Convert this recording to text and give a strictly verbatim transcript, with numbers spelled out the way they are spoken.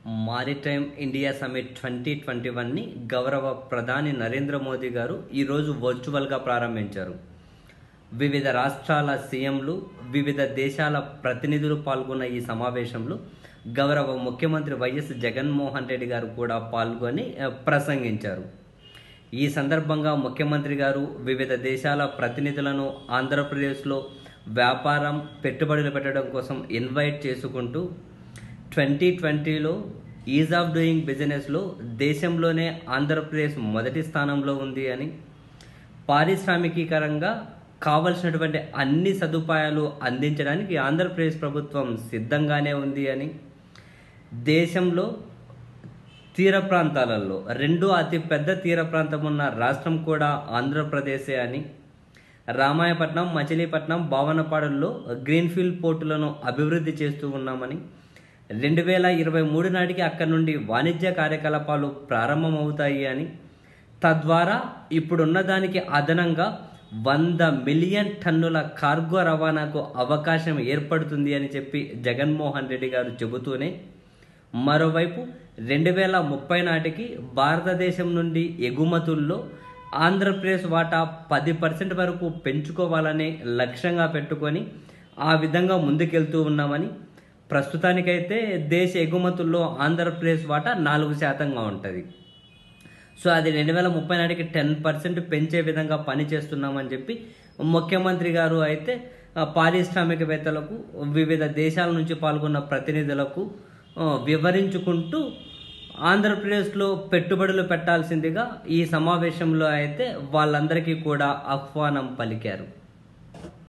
Maritime India summit twenty twenty వన్ని గౌరవ ప్రధాని నరేంద్ర మోదీ గారు ఈరోజు వర్చువల్గా ప్రారంభించారు. వివిధ రాష్ట్రాల సీఎంలు, వివిధ దేశాల ప్రతినిధులు పాల్గొన్న ఈ సమావేశంలో గౌరవ ముఖ్యమంత్రి వైఎస్ జగన్మోహన్ రెడ్డి గారు కూడా పాల్గొని ప్రసంగించారు. ఈ సందర్భంగా ముఖ్యమంత్రి గారు వివిధ దేశాల ప్రతినిధులను ఆంధ్రప్రదేశ్లో వ్యాపారం, పెట్టుబడులు పెట్టడం కోసం ఇన్వైట్ చేసుకుంటూ ట్వంటీ ట్వంటీలో ఈజ్ ఆఫ్ డూయింగ్ బిజినెస్లో దేశంలోనే ఆంధ్రప్రదేశ్ మొదటి స్థానంలో ఉంది అని, పారిశ్రామికీకరంగా కావలసినటువంటి అన్ని సదుపాయాలు అందించడానికి ఆంధ్రప్రదేశ్ ప్రభుత్వం సిద్ధంగానే ఉంది అని, దేశంలో తీర ప్రాంతాలలో రెండో అతి పెద్ద తీర ప్రాంతం ఉన్న రాష్ట్రం కూడా ఆంధ్రప్రదేశే అని, రామాయపట్నం, మచిలీపట్నం, భావనపాడుల్లో గ్రీన్ఫీల్డ్ పోర్టులను అభివృద్ధి చేస్తూ ఉన్నామని, రెండు వేల ఇరవై మూడు నాటికి అక్కడి నుండి వాణిజ్య కార్యకలాపాలు ప్రారంభమవుతాయి అని, తద్వారా ఇప్పుడున్న దానికి అదనంగా వంద మిలియన్ టన్నుల కార్గో రవాణాకు అవకాశం ఏర్పడుతుంది అని చెప్పి జగన్మోహన్ రెడ్డి గారు చెబుతూనే, మరోవైపు రెండు వేల ముప్పై నాటికి భారతదేశం నుండి ఎగుమతుల్లో ఆంధ్రప్రదేశ్ వాటా పది పర్సెంట్ వరకు పెంచుకోవాలని లక్ష్యంగా పెట్టుకొని ఆ విధంగా ముందుకెళ్తూ ఉన్నామని, ప్రస్తుతానికైతే దేశ ఎగుమతుల్లో ఆంధ్రప్రదేశ్ వాటా నాలుగు శాతంగా ఉంటుంది. సో అది రెండు వేల ముప్పై నాటికి టెన్ పర్సెంట్ పెంచే విధంగా పనిచేస్తున్నామని చెప్పి ముఖ్యమంత్రి గారు అయితే పారిశ్రామికవేత్తలకు, వివిధ దేశాల నుంచి పాల్గొన్న ప్రతినిధులకు వివరించుకుంటూ ఆంధ్రప్రదేశ్లో పెట్టుబడులు పెట్టాల్సిందిగా ఈ సమావేశంలో అయితే వాళ్ళందరికీ కూడా ఆహ్వానం పలికారు.